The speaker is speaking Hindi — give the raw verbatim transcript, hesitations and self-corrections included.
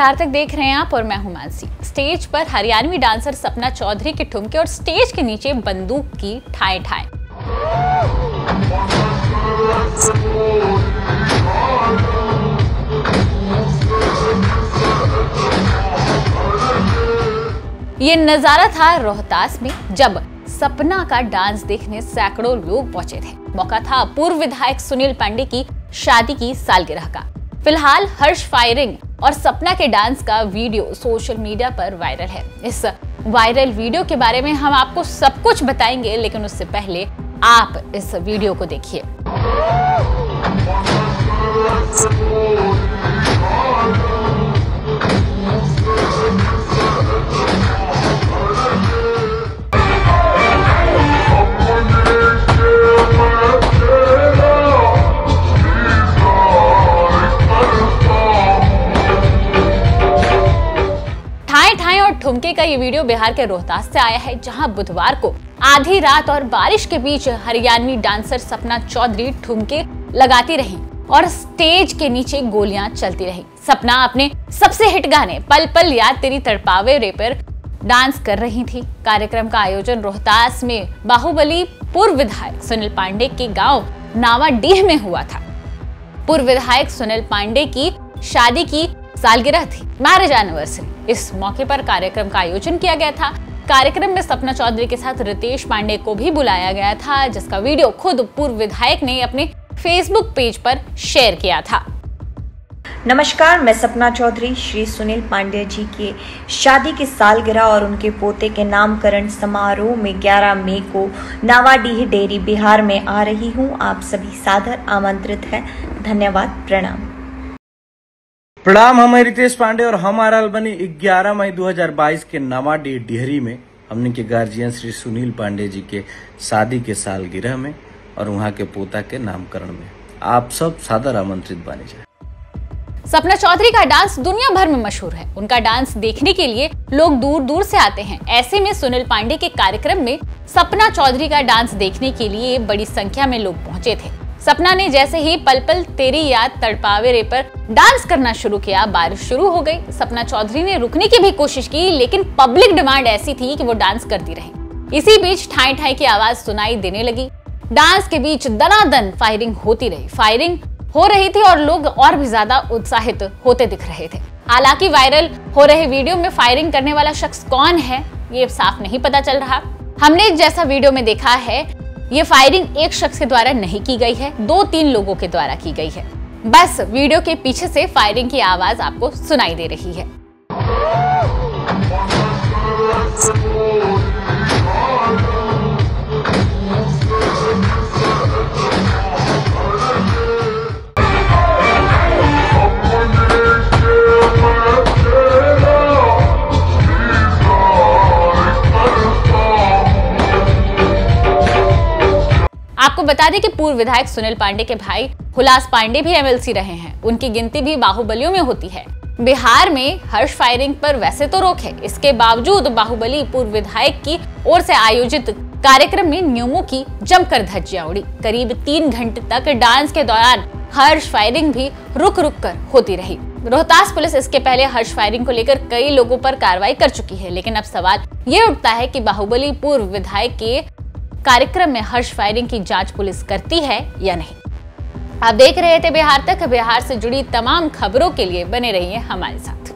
बिहार तक देख रहे हैं आप और मैं हूं मानसी। स्टेज पर हरियाणवी डांसर सपना चौधरी के ठुमके और स्टेज के नीचे बंदूक की ठाए ठाए। ये नजारा था रोहतास में, जब सपना का डांस देखने सैकड़ों लोग पहुंचे थे। मौका था पूर्व विधायक सुनील पांडे की शादी की सालगिरह का। फिलहाल हर्ष फायरिंग और सपना के डांस का वीडियो सोशल मीडिया पर वायरल है। इस वायरल वीडियो के बारे में हम आपको सब कुछ बताएंगे, लेकिन उससे पहले आप इस वीडियो को देखिए। ठुमके का ये वीडियो बिहार के रोहतास से आया है, जहां बुधवार को आधी रात और बारिश के बीच हरियाणवी डांसर सपना चौधरी ठुमके लगाती रही और स्टेज के नीचे गोलियां चलती रही। सपना अपने सबसे हिट गाने पल पल याद तेरी तड़पावे रे पर डांस कर रही थी। कार्यक्रम का आयोजन रोहतास में बाहुबली पूर्व विधायक सुनील पांडे के गांव नावाडीह में हुआ था। पूर्व विधायक सुनील पांडे की शादी की सालगिरह थी, मैरिज एनिवर्सरी। इस मौके पर कार्यक्रम का आयोजन किया गया था। कार्यक्रम में सपना चौधरी के साथ रितेश पांडे को भी बुलाया गया था, जिसका वीडियो खुद पूर्व विधायक ने अपने फेसबुक पेज पर शेयर किया था। नमस्कार, मैं सपना चौधरी श्री सुनील पांडे जी के शादी की सालगिरह और उनके पोते के नामकरण समारोह में ग्यारह मई को नावाडीह डेरी बिहार में आ रही हूँ। आप सभी सादर आमंत्रित हैं। धन्यवाद, प्रणाम। प्रणाम, हम रितेश पांडे और हम आ रहल बनी ग्यारह मई दो हज़ार बाईस के नावाडीह डिहरी में हमने के गार्जियन श्री सुनील पांडे जी के शादी के सालगिरह में और वहां के पोता के नामकरण में। आप सब सादर आमंत्रित बने जाए। सपना चौधरी का डांस दुनिया भर में मशहूर है। उनका डांस देखने के लिए लोग दूर दूर से आते हैं। ऐसे में सुनील पांडे के कार्यक्रम में सपना चौधरी का डांस देखने के लिए बड़ी संख्या में लोग पहुंचे थे। सपना ने जैसे ही पल पल तेरी याद तड़पावे रे पर डांस करना शुरू किया, बारिश शुरू हो गई। सपना चौधरी ने रुकने की भी कोशिश की, लेकिन पब्लिक डिमांड ऐसी थी कि वो डांस करती रही। इसी बीच ठाई ठाई की आवाज सुनाई देने लगी। डांस के बीच दनादन फायरिंग होती रही। फायरिंग हो रही थी और लोग और भी ज्यादा उत्साहित होते दिख रहे थे। हालांकि वायरल हो रहे वीडियो में फायरिंग करने वाला शख्स कौन है, ये साफ नहीं पता चल रहा। हमने जैसा वीडियो में देखा है, ये फायरिंग एक शख्स के द्वारा नहीं की गई है, दो तीन लोगों के द्वारा की गई है। बस वीडियो के पीछे से फायरिंग की आवाज आपको सुनाई दे रही है। आपको बता दें कि पूर्व विधायक सुनील पांडे के भाई हुलास पांडे भी एमएलसी रहे हैं। उनकी गिनती भी बाहुबलियों में होती है। बिहार में हर्ष फायरिंग पर वैसे तो रोक है, इसके बावजूद बाहुबली पूर्व विधायक की ओर से आयोजित कार्यक्रम में नियमों की जमकर धज्जियां उड़ी। करीब तीन घंटे तक डांस के दौरान हर्ष फायरिंग भी रुक रुक कर होती रही। रोहतास पुलिस इसके पहले हर्ष फायरिंग को लेकर कई लोगों पर कार्रवाई कर चुकी है, लेकिन अब सवाल ये उठता है कि बाहुबली पूर्व विधायक के कार्यक्रम में हर्ष फायरिंग की जांच पुलिस करती है या नहीं। आप देख रहे थे बिहार तक। बिहार से जुड़ी तमाम खबरों के लिए बने रहिए हमारे साथ।